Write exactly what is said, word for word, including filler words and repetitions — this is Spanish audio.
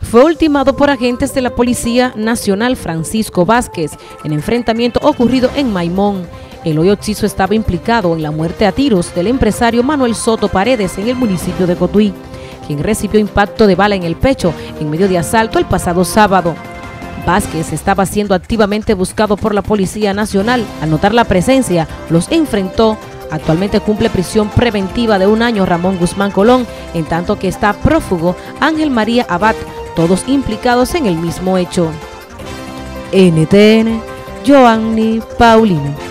fue ultimado por agentes de la Policía Nacional Francisco Vázquez en enfrentamiento ocurrido en Maimón. Eloy Oxiso estaba implicado en la muerte a tiros del empresario Manuel Soto Paredes en el municipio de Cotuí, quien recibió impacto de bala en el pecho en medio de asalto el pasado sábado. Vázquez estaba siendo activamente buscado por la Policía Nacional. Al notar la presencia, los enfrentó. Actualmente cumple prisión preventiva de un año Ramón Guzmán Colón, en tanto que está prófugo Ángel María Abad, todos implicados en el mismo hecho. N T N, Joanny Paulino.